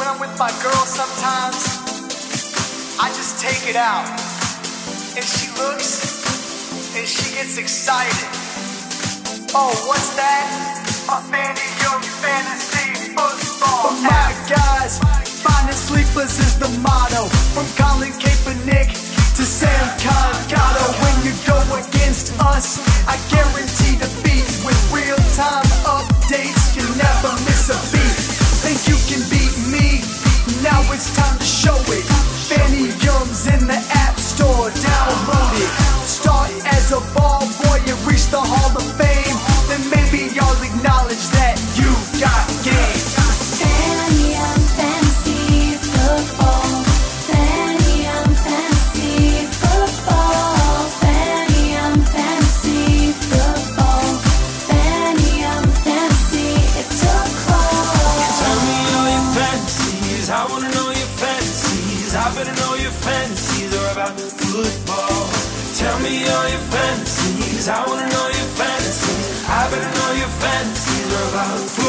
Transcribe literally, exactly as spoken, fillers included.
I'm with my girl sometimes, I just take it out. And she looks, and she gets excited. Oh, what's that? A FANIUM fantasy football. Oh my guys, finding sleepers is the motto. From Colin Kaepernick to Sam Congato. When you go against us, I guarantee defeat. With real-time updates, you never miss a beat. Think you can beat me? Now it's time to show it. FANIUM's in the App Store, download it. Start as a ball boy and reach the Hall of Fame. Then maybe y'all acknowledge that you got game. FANIUM fantasy football. FANIUM fantasy football. FANIUM fantasy football. FANIUM fantasy, it's a call. Tell me all your fantasies, I wanna know your fantasies. I better know your fantasies are about football. Tell me all your fantasies, I wanna know your fantasies. I better know your fantasies are about football.